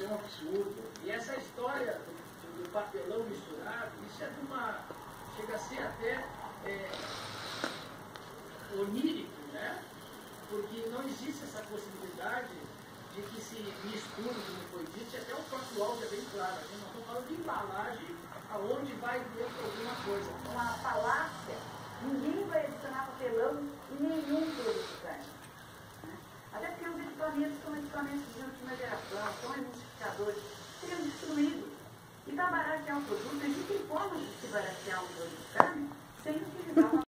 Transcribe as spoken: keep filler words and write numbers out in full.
é um absurdo. E essa história do, do papelão misturado, isso é de uma... chega a ser até é, onírico, né? Porque não existe essa possibilidade de que se misture, como foi dito, e até o próprio áudio é bem claro. Nós estamos falando de embalagem, aonde vai dentro alguma coisa. Uma falácia, ninguém vai adicionar papelão em nenhum produto carne. Né? Até porque os equipamentos são equipamentos de última geração, são emulsificadores, seriam destruídos. E para baratear um produto, existem formas de se baratear um produto carne sem utilizar uma